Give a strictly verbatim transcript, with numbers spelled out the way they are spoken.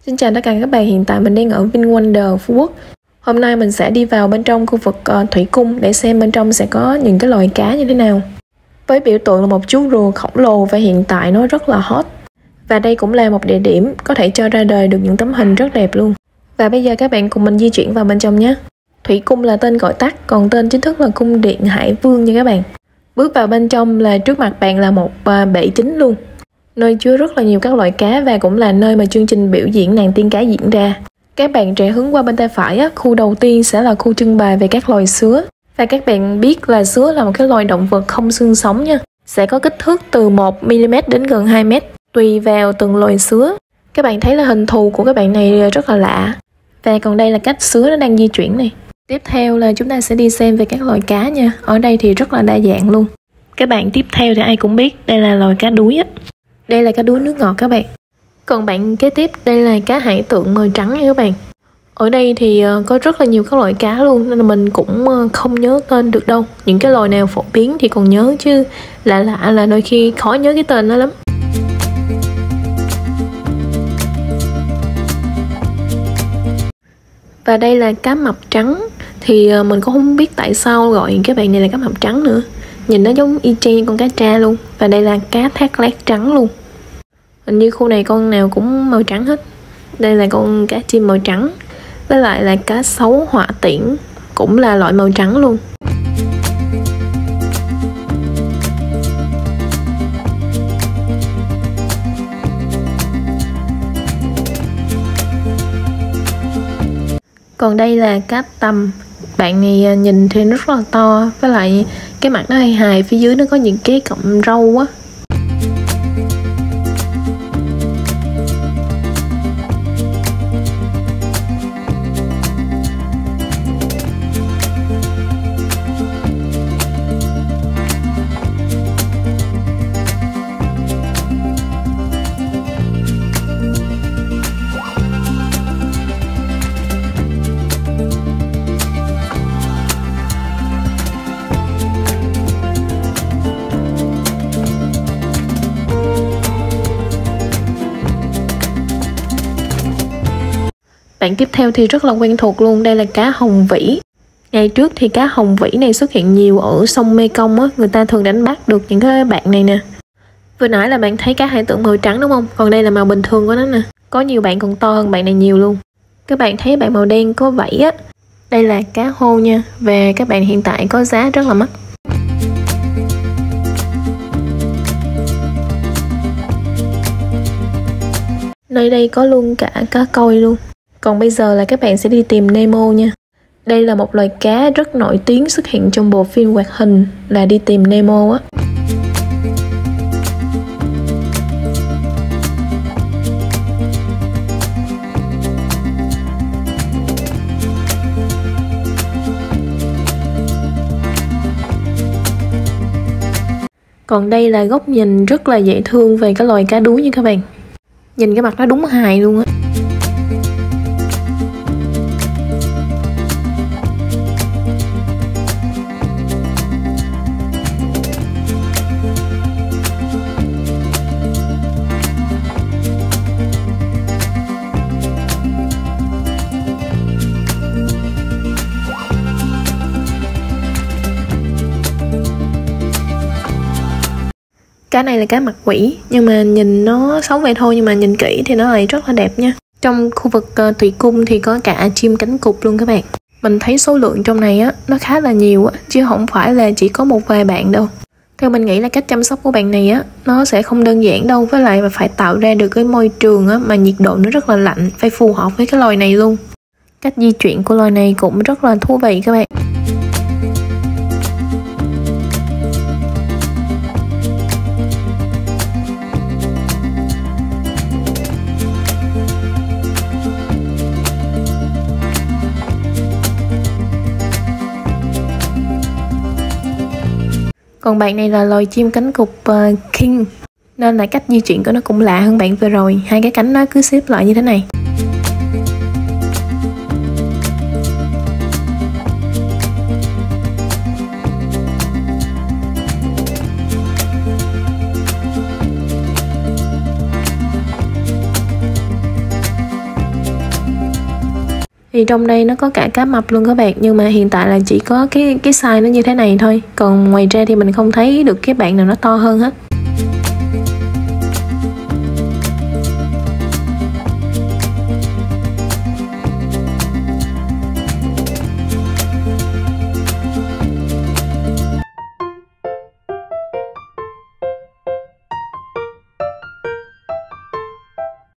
Xin chào tất cả các bạn, hiện tại mình đang ở VinWonder Phú Quốc. Hôm nay mình sẽ đi vào bên trong khu vực uh, thủy cung để xem bên trong sẽ có những cái loài cá như thế nào. Với biểu tượng là một chú rùa khổng lồ và hiện tại nó rất là hot. Và đây cũng là một địa điểm có thể cho ra đời được những tấm hình rất đẹp luôn. Và bây giờ các bạn cùng mình di chuyển vào bên trong nhé. Thủy cung là tên gọi tắt, còn tên chính thức là cung điện Hải Vương nha các bạn. Bước vào bên trong là trước mặt bạn là một uh, bể chính luôn, nơi chứa rất là nhiều các loại cá và cũng là nơi mà chương trình biểu diễn nàng tiên cá diễn ra. Các bạn trẻ hướng qua bên tay phải á, khu đầu tiên sẽ là khu trưng bày về các loài sứa. Và các bạn biết là sứa là một cái loài động vật không xương sống nha. Sẽ có kích thước từ một mi li mét đến gần hai mét, tùy vào từng loài sứa. Các bạn thấy là hình thù của các bạn này rất là lạ. Và còn đây là cách sứa nó đang di chuyển này. Tiếp theo là chúng ta sẽ đi xem về các loài cá nha. Ở đây thì rất là đa dạng luôn. Các bạn tiếp theo thì ai cũng biết đây là loài cá đuối á. Đây là cá đuối nước ngọt các bạn. Còn bạn kế tiếp đây là cá hải tượng màu trắng nha các bạn. Ở đây thì có rất là nhiều các loại cá luôn, nên là mình cũng không nhớ tên được đâu. Những cái loài nào phổ biến thì còn nhớ, chứ lạ lạ là đôi khi khó nhớ cái tên đó lắm. Và đây là cá mập trắng. Thì mình cũng không biết tại sao gọi cái bạn này là cá mập trắng nữa. Nhìn nó giống y chang như con cá tra luôn. Và đây là cá thác lác trắng luôn. Hình như khu này con nào cũng màu trắng hết. Đây là con cá chim màu trắng. Với lại là cá sấu họa tiễn, cũng là loại màu trắng luôn. Còn đây là cá tầm. Bạn này nhìn thì rất là to. Với lại cái mặt nó hài hài, phía dưới nó có những cái cọng râu á. Bạn tiếp theo thì rất là quen thuộc luôn, đây là cá hồng vĩ. Ngày trước thì cá hồng vĩ này xuất hiện nhiều ở sông Mekong á, người ta thường đánh bắt được những cái bạn này nè. Vừa nãy là bạn thấy cá hải tượng màu trắng đúng không? Còn đây là màu bình thường của nó nè. Có nhiều bạn còn to hơn bạn này nhiều luôn. Các bạn thấy bạn màu đen có vảy á. Đây là cá hô nha, và các bạn hiện tại có giá rất là mắc. Nơi đây có luôn cả cá koi luôn. Còn bây giờ là các bạn sẽ đi tìm Nemo nha. Đây là một loài cá rất nổi tiếng xuất hiện trong bộ phim hoạt hình là Đi tìm Nemo á. Còn đây là góc nhìn rất là dễ thương về cái loài cá đuối nha các bạn. Nhìn cái mặt nó đúng hài luôn á. Cá này là cá mặt quỷ, nhưng mà nhìn nó xấu vậy thôi, nhưng mà nhìn kỹ thì nó lại rất là đẹp nha. Trong khu vực uh, thủy cung thì có cả chim cánh cụt luôn các bạn. Mình thấy số lượng trong này á nó khá là nhiều á, chứ không phải là chỉ có một vài bạn đâu. Theo mình nghĩ là cách chăm sóc của bạn này á nó sẽ không đơn giản đâu, với lại phải tạo ra được cái môi trường á mà nhiệt độ nó rất là lạnh, phải phù hợp với cái loài này luôn. Cách di chuyển của loài này cũng rất là thú vị các bạn. Còn bạn này là loài chim cánh cụt uh, King, nên là cách di chuyển của nó cũng lạ hơn bạn vừa rồi. Hai cái cánh nó cứ xếp lại như thế này. Thì trong đây nó có cả cá mập luôn các bạn, nhưng mà hiện tại là chỉ có cái cái size nó như thế này thôi. Còn ngoài ra thì mình không thấy được cái bạn nào nó to hơn hết.